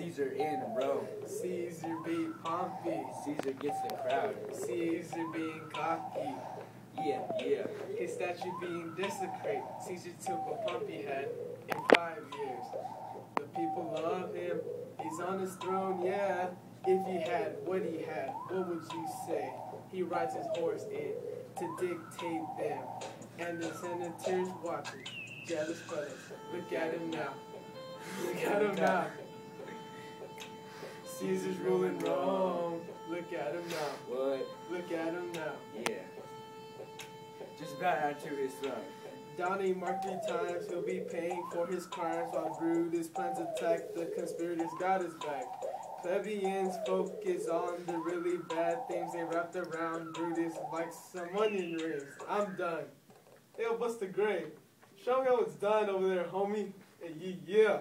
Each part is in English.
Caesar in Rome. Caesar beat Pompey. Caesar gets the crowd. Caesar being cocky. Yeah, yeah. His statue being desecrated. Caesar took what Pompey had in 5 years. The people love him. He's on his throne, yeah. If he had what he had, what would you say? He rides his horse in to dictate them. And the senators watching, jealous fellas. Look at him now. Look at him now. Caesar's ruling Rome. Look at him now. What? Look at him now. Yeah. Just bow down to his throne. Donnie marked 3 times, he'll be paying for his crimes while Brutus plans attack. The conspirators got his back. Plebeians focus on the really bad things they wrapped around Brutus like some onion rings. I'm done. Hey, yo, Busta Gray, show me how it's done over there, homie. Hey, yeah.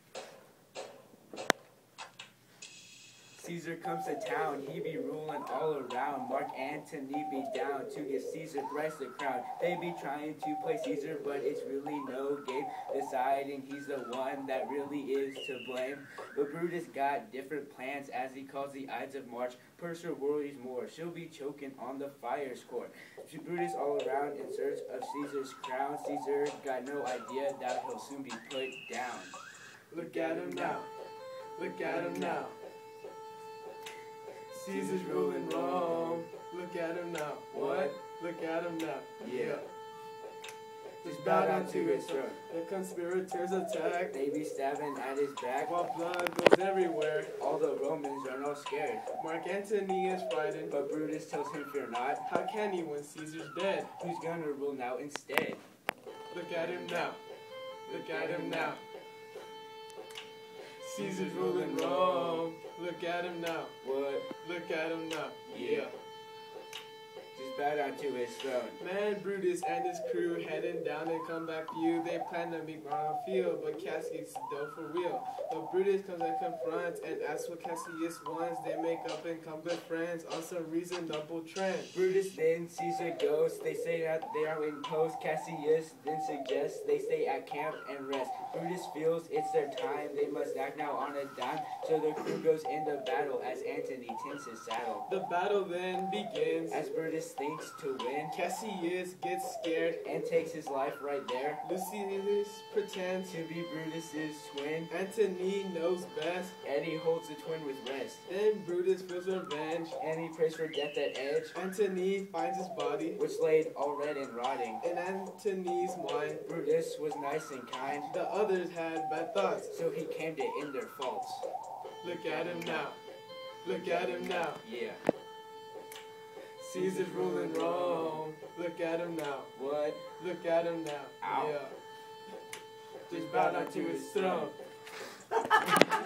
Caesar comes to town, he be ruling all around. Mark Antony be down to give Caesar thrice the crown. They be trying to play Caesar, but it's really no game. Deciding he's the one that really is to blame. But Brutus got different plans as he calls the Ides of March. Purser worries more, she'll be choking on the fire's court. Brutus all around in search of Caesar's crown. Caesar got no idea that he'll soon be put down. Look at him now. Look at him now. Caesar's ruling Rome. Look at him now. What? Look at him now. Yeah. Just bow down to his throne. The conspirators attack. They be stabbing at his back. While blood goes everywhere. All the Romans are all scared. Mark Antony is frightened. But Brutus tells him, fear not. How can he when Caesar's dead? Who's gonna rule now instead? Look at him now. Look at him now. Caesar's ruling Rome. Look at him now. What? Look at him now. Yeah. Just bow down to his throne. Man, Brutus and his crew heading down a comeback view. They plan to meet on the field, but Cassius though for real. But Brutus comes and confronts and asks what Cassius wants. They make up and come good friends on some reasonable trend. Brutus then Caesar goes. They say that they are in post. Cassius then suggests they stay at camp and rest. Brutus feels it's their time. They must act now on a dime. So the crew goes into battle as Antony tints his saddle. The battle then begins as Brutus thinks to win. Cassius gets scared and takes his life right there. Lucius pretends to be Brutus's twin. Antony knows best. Eddy holds the twin with rest. Then Brutus feels revenge. And he prays for death at edge. Antony finds his body, which laid all red and rotting. In Antony's mind, Brutus was nice and kind. The others had bad thoughts. So he came to end their faults. Look at him now. Look at him now. Yeah. Caesar's ruling Rome. Look at him now. What? Look at him now. Ow. Yeah. Just bow down to his throne.